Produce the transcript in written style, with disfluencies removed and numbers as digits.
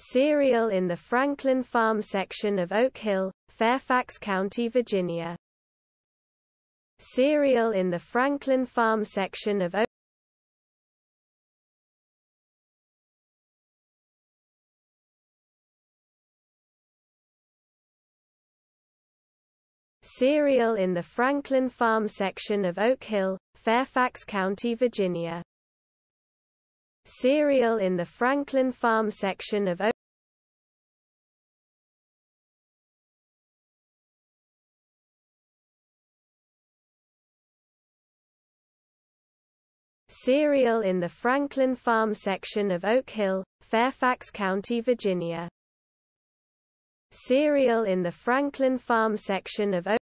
Cereal in the Franklin Farm section of Oak Hill, Fairfax County, Virginia. Cereal in the Franklin Farm section of Oak Cereal in the Franklin Farm section of Oak Hill, Fairfax County, Virginia. Cereal in the Franklin Farm section of Oak Cereal in the Franklin Farm section of Oak Hill, Fairfax County, Virginia. Cereal in the Franklin Farm section of Oak